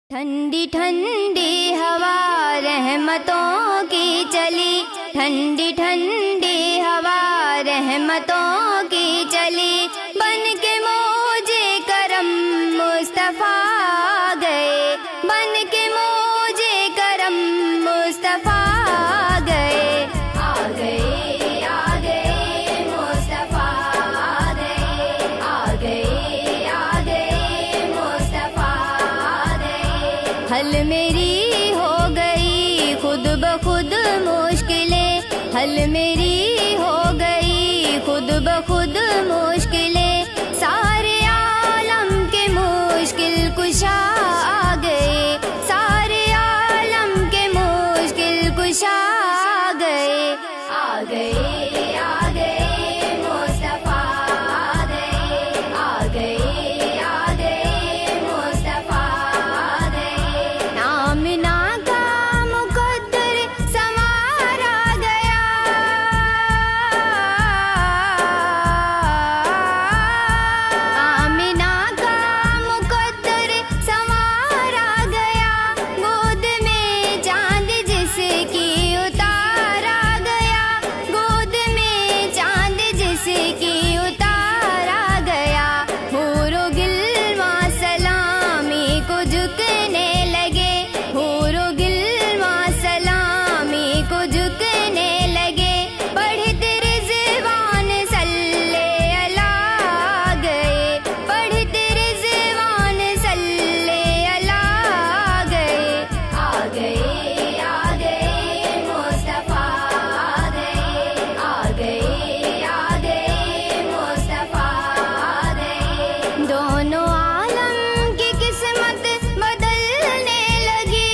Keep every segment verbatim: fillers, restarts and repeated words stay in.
ठंडी ठंडी हवा रहमतों की चली, ठंडी ठंडी हवा रहमतों की चली, बन के मौजे करम मुस्तफा गए, बन के मौजे करम मुस्तफा गए। आ गए आ गए मुस्तफा आ गए, आ गए आ गए मुस्तफा आ गए। हल मेरी हो गई खुद ब खुद मुश्किलें, हल मेरी हो गई खुद ब खुद मुश्किलें, सारे आलम के मुश्किल कुशा आ गए, सारे आलम के मुश्किल कुशा आ गए। आ गए आ गए मुस्तफा आ गए, आ गए आ गए मुस्तफा आ गए। आमिना का मुकद्दर संवारा गया, आमिना का मुकद्दर संवारा गया, गोद में चांद जिसकी उतारा गया, गोद में चांद जिसकी उतारा गया। हूरो गिलवा सलामी को झुकने लगे, हूरो गिलवा सलामी को झुकने लगे, पढ़ते रिज़वान सल्ले अला गए, पढ़ते रिज़वान सल्ले अला गए। आ गए आ गए मुस्तफा आ गए, आ गए आ गए मुस्तफा आ गए। दोनों आलम की किस्मत बदलने लगी,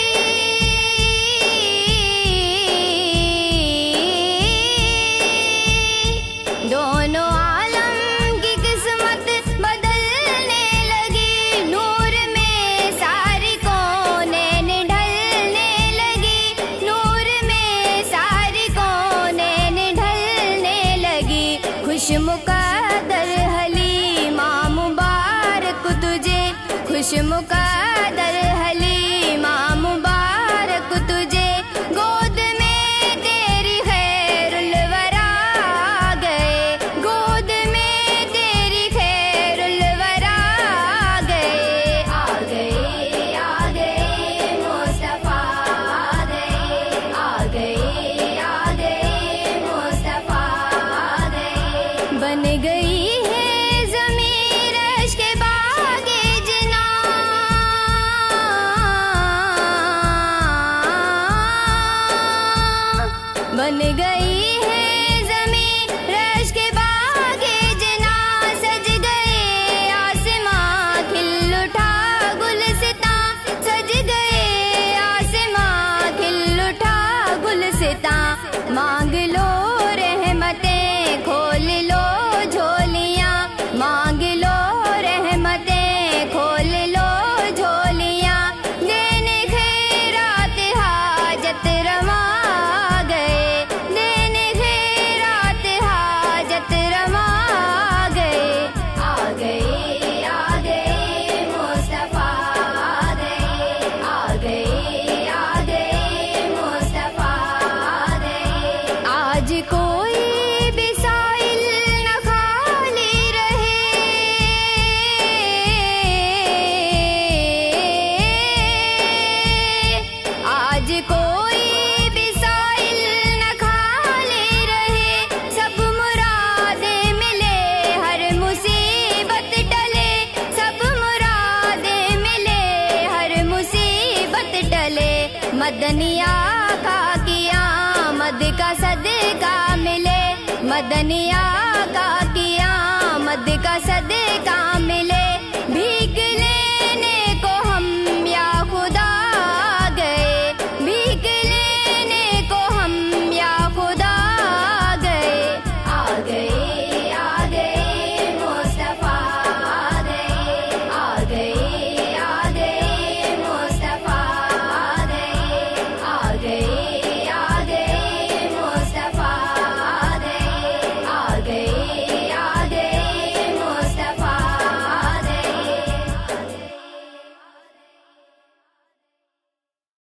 दोनों आलम की किस्मत बदलने लगी, नूर में सारी कौनें ढलने लगी, नूर में सारी कौनें ढलने लगी। खुश मुकद्दर हलीमा मुबारक तुझे, खुश मुकद्दर हलीमा मुबारक तुझे, गोद में तेरी खैरुल वरा आ गए, गोद में तेरी खैरुल वरा आ गए। आ गए आ गए मुस्तफा आ गए, आ गए आ गए मुस्तफा आ गए। बन गई है ज़मीं रश के बागे जिना, बन गई है ज़मीं रश के बागे जिना, सज गए आसमां खिल उठा गुलसिता, सज गए आसमां खिल उठा गुलसिता। मांग लो रहमतें खोल लो झोलियाँ, मांग लो रहमतें खोल लो झोलियाँ, देने खैरात हाजत रवा आ गए, देने खैरात हाजत रवा आ गए। आ गए आ गए मुस्तफा आ गए, आ गए आ गए मुस्तफा आ गए। आज कोई भी साइल न खाली रहे, आज कोई भी साइल न खाली रहे, सब मुरादें मिले हर मुसीबत टले, सब मुरादें मिले हर मुसीबत टले। मदनिया का किया मद का सदका मिले, मदनिया का किया मद का सदका